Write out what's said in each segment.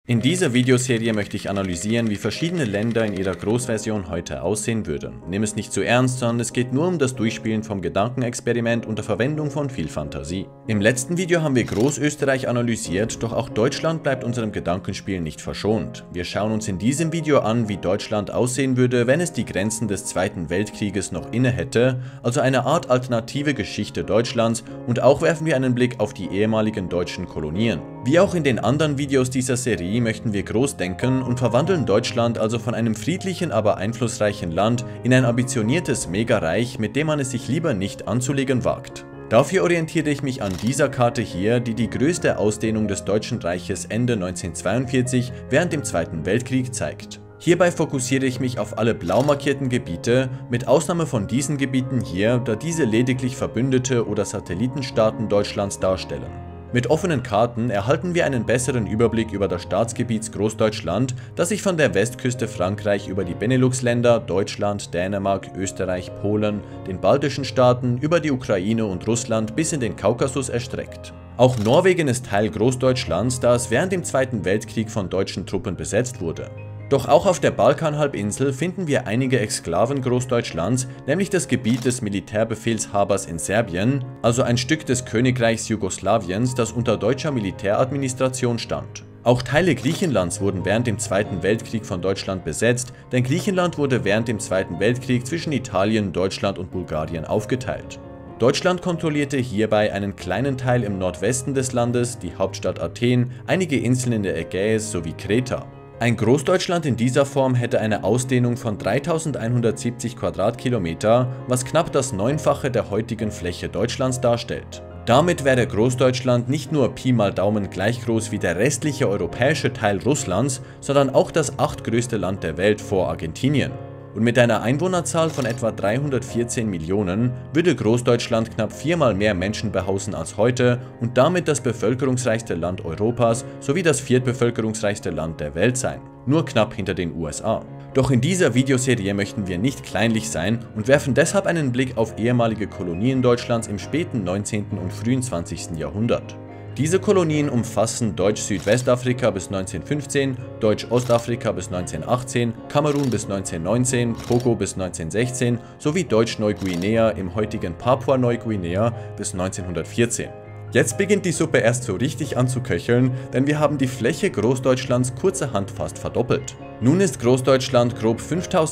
In dieser Videoserie möchte ich analysieren, wie verschiedene Länder in ihrer Großversion heute aussehen würden. Nimm es nicht zu ernst, sondern es geht nur um das Durchspielen vom Gedankenexperiment unter Verwendung von viel Fantasie. Im letzten Video haben wir Großösterreich analysiert, doch auch Deutschland bleibt unserem Gedankenspiel nicht verschont. Wir schauen uns in diesem Video an, wie Deutschland aussehen würde, wenn es die Grenzen des Zweiten Weltkrieges noch inne hätte, also eine Art alternative Geschichte Deutschlands, und auch werfen wir einen Blick auf die ehemaligen deutschen Kolonien. Wie auch in den anderen Videos dieser Serie möchten wir groß denken und verwandeln Deutschland also von einem friedlichen, aber einflussreichen Land in ein ambitioniertes Megareich, mit dem man es sich lieber nicht anzulegen wagt. Dafür orientiere ich mich an dieser Karte hier, die die größte Ausdehnung des Deutschen Reiches Ende 1942 während dem Zweiten Weltkrieg zeigt. Hierbei fokussiere ich mich auf alle blau markierten Gebiete, mit Ausnahme von diesen Gebieten hier, da diese lediglich Verbündete oder Satellitenstaaten Deutschlands darstellen. Mit offenen Karten erhalten wir einen besseren Überblick über das Staatsgebiet Großdeutschland, das sich von der Westküste Frankreich über die Benelux-Länder, Deutschland, Dänemark, Österreich, Polen, den baltischen Staaten, über die Ukraine und Russland bis in den Kaukasus erstreckt. Auch Norwegen ist Teil Großdeutschlands, da es während dem Zweiten Weltkrieg von deutschen Truppen besetzt wurde. Doch auch auf der Balkanhalbinsel finden wir einige Exklaven Großdeutschlands, nämlich das Gebiet des Militärbefehlshabers in Serbien, also ein Stück des Königreichs Jugoslawiens, das unter deutscher Militäradministration stand. Auch Teile Griechenlands wurden während dem Zweiten Weltkrieg von Deutschland besetzt, denn Griechenland wurde während dem Zweiten Weltkrieg zwischen Italien, Deutschland und Bulgarien aufgeteilt. Deutschland kontrollierte hierbei einen kleinen Teil im Nordwesten des Landes, die Hauptstadt Athen, einige Inseln in der Ägäis sowie Kreta. Ein Großdeutschland in dieser Form hätte eine Ausdehnung von 3170 Quadratkilometer, was knapp das Neunfache der heutigen Fläche Deutschlands darstellt. Damit wäre Großdeutschland nicht nur Pi mal Daumen gleich groß wie der restliche europäische Teil Russlands, sondern auch das achtgrößte Land der Welt vor Argentinien. Und mit einer Einwohnerzahl von etwa 314 Millionen würde Großdeutschland knapp viermal mehr Menschen behaupten als heute und damit das bevölkerungsreichste Land Europas sowie das viertbevölkerungsreichste Land der Welt sein, nur knapp hinter den USA. Doch in dieser Videoserie möchten wir nicht kleinlich sein und werfen deshalb einen Blick auf ehemalige Kolonien Deutschlands im späten 19. und frühen 20. Jahrhundert. Diese Kolonien umfassen Deutsch-Südwestafrika bis 1915, Deutsch-Ostafrika bis 1918, Kamerun bis 1919, Togo bis 1916 sowie Deutsch-Neuguinea im heutigen Papua-Neuguinea bis 1914. Jetzt beginnt die Suppe erst so richtig an zu köcheln, denn wir haben die Fläche Großdeutschlands kurzerhand fast verdoppelt. Nun ist Großdeutschland grob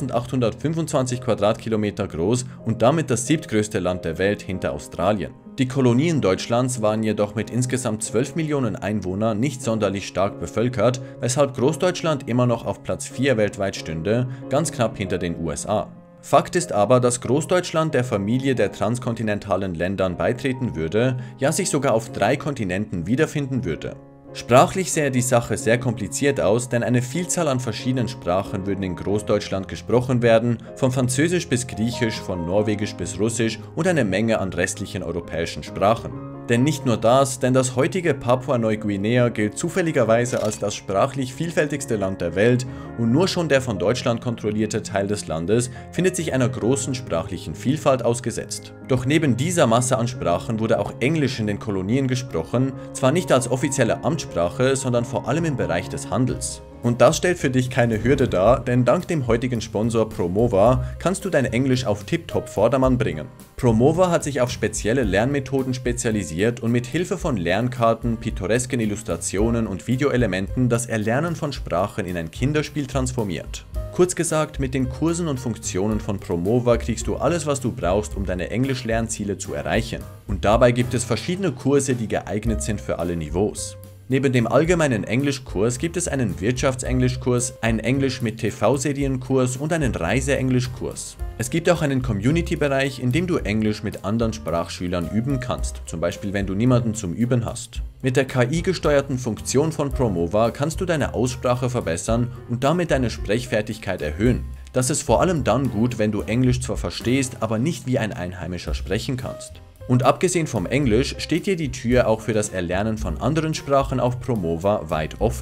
5825 Quadratkilometer groß und damit das siebtgrößte Land der Welt hinter Australien. Die Kolonien Deutschlands waren jedoch mit insgesamt 12 Millionen Einwohnern nicht sonderlich stark bevölkert, weshalb Großdeutschland immer noch auf Platz 4 weltweit stünde, ganz knapp hinter den USA. Fakt ist aber, dass Großdeutschland der Familie der transkontinentalen Ländern beitreten würde, ja sich sogar auf 3 Kontinenten wiederfinden würde. Sprachlich sähe die Sache sehr kompliziert aus, denn eine Vielzahl an verschiedenen Sprachen würden in Großdeutschland gesprochen werden, von Französisch bis Griechisch, von Norwegisch bis Russisch und eine Menge an restlichen europäischen Sprachen. Denn nicht nur das, denn das heutige Papua-Neuguinea gilt zufälligerweise als das sprachlich vielfältigste Land der Welt und nur schon der von Deutschland kontrollierte Teil des Landes findet sich einer großen sprachlichen Vielfalt ausgesetzt. Doch neben dieser Masse an Sprachen wurde auch Englisch in den Kolonien gesprochen, zwar nicht als offizielle Amtssprache, sondern vor allem im Bereich des Handels. Und das stellt für dich keine Hürde dar, denn dank dem heutigen Sponsor Promova kannst du dein Englisch auf Tip-Top Vordermann bringen. Promova hat sich auf spezielle Lernmethoden spezialisiert und mit Hilfe von Lernkarten, pittoresken Illustrationen und Videoelementen das Erlernen von Sprachen in ein Kinderspiel transformiert. Kurz gesagt, mit den Kursen und Funktionen von Promova kriegst du alles, was du brauchst, um deine Englisch-Lernziele zu erreichen. Und dabei gibt es verschiedene Kurse, die geeignet sind für alle Niveaus. Neben dem allgemeinen Englischkurs gibt es einen Wirtschaftsenglischkurs, einen Englisch mit TV-Serienkurs und einen Reise-Englischkurs. Es gibt auch einen Community-Bereich, in dem du Englisch mit anderen Sprachschülern üben kannst, zum Beispiel wenn du niemanden zum Üben hast. Mit der KI-gesteuerten Funktion von Promova kannst du deine Aussprache verbessern und damit deine Sprechfertigkeit erhöhen. Das ist vor allem dann gut, wenn du Englisch zwar verstehst, aber nicht wie ein Einheimischer sprechen kannst. Und abgesehen vom Englisch steht dir die Tür auch für das Erlernen von anderen Sprachen auf Promova weit offen.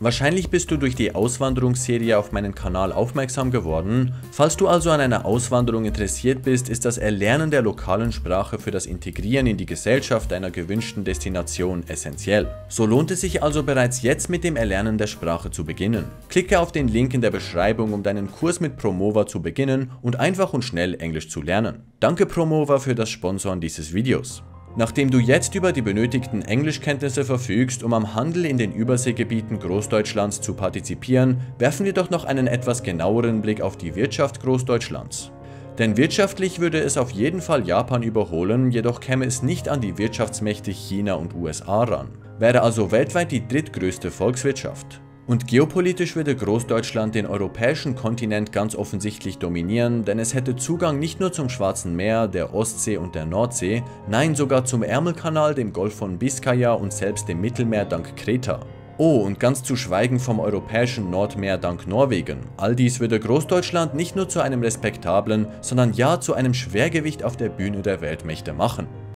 Wahrscheinlich bist du durch die Auswanderungsserie auf meinen Kanal aufmerksam geworden. Falls du also an einer Auswanderung interessiert bist, ist das Erlernen der lokalen Sprache für das Integrieren in die Gesellschaft einer gewünschten Destination essentiell. So lohnt es sich also bereits jetzt mit dem Erlernen der Sprache zu beginnen. Klicke auf den Link in der Beschreibung, um deinen Kurs mit Promova zu beginnen und einfach und schnell Englisch zu lernen. Danke Promova für das Sponsoren dieses Videos. Nachdem du jetzt über die benötigten Englischkenntnisse verfügst, um am Handel in den Überseegebieten Großdeutschlands zu partizipieren, werfen wir doch noch einen etwas genaueren Blick auf die Wirtschaft Großdeutschlands. Denn wirtschaftlich würde es auf jeden Fall Japan überholen, jedoch käme es nicht an die Wirtschaftsmächte China und USA ran, wäre also weltweit die drittgrößte Volkswirtschaft. Und geopolitisch würde Großdeutschland den europäischen Kontinent ganz offensichtlich dominieren, denn es hätte Zugang nicht nur zum Schwarzen Meer, der Ostsee und der Nordsee, nein sogar zum Ärmelkanal, dem Golf von Biskaya und selbst dem Mittelmeer dank Kreta. Oh, und ganz zu schweigen vom europäischen Nordmeer dank Norwegen. All dies würde Großdeutschland nicht nur zu einem respektablen, sondern ja zu einem Schwergewicht auf der Bühne der Weltmächte machen.